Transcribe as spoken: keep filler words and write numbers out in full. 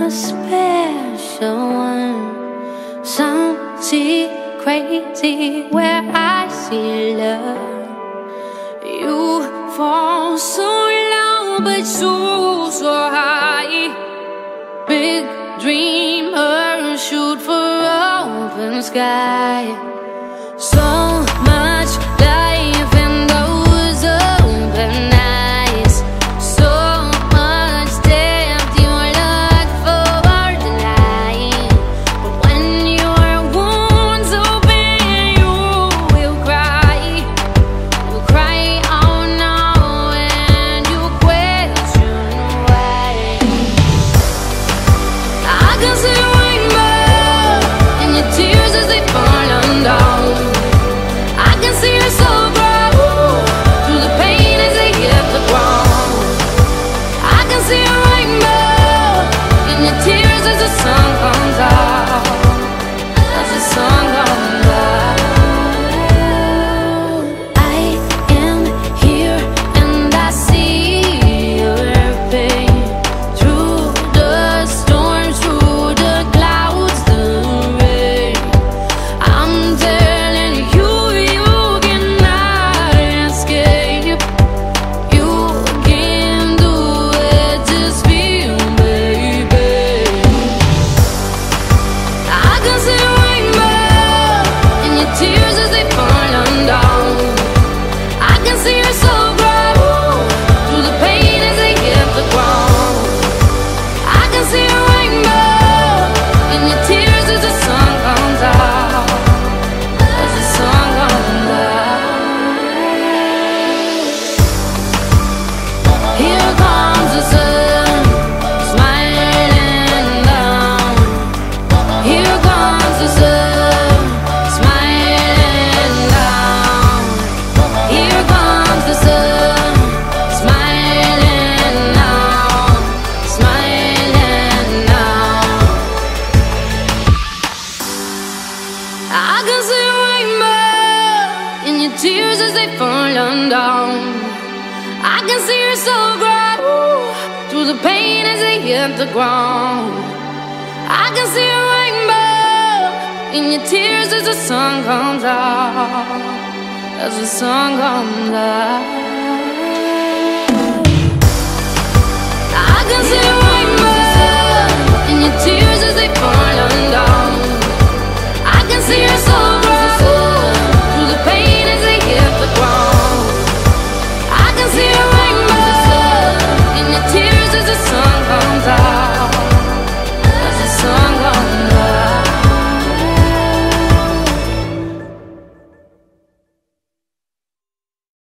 a special one. Some see crazy where I see love. You fall so low but so, so high. Big dreamer, shoot for open sky. So much life in those open eyes. So much depth, you look for the light. But when your wounds open, you will cry. You cry out now and you question why. I can see a rainbow in your tears as they fall down. I can see your soul grow through the pain as they hit the ground. I can see a rainbow in your tears as the sun comes out. As the sun comes out. I am here and I see your pain through the storms, through the clouds, the rain. I'm telling you, you cannot escape. You can do it, just feel, baby. I can see a rainbow in your tears as they fall down. I can see your soul grow through the pain as they hit the ground. I can see a rainbow in your tears as the sun comes out. As the sun comes out. Here comes the sun, smiling down. Here comes the sun, smiling down. Here comes the sun, smiling now, smiling now. I can see a rainbow in your tears as they fall down. I can see your soul grow through the pain as they hit the ground. I can see a rainbow in your tears as the sun comes out. As the sun comes out. I can see a rainbow in your tears as they fall down. I can see your soul grow through the pain as they hit the ground. I can see a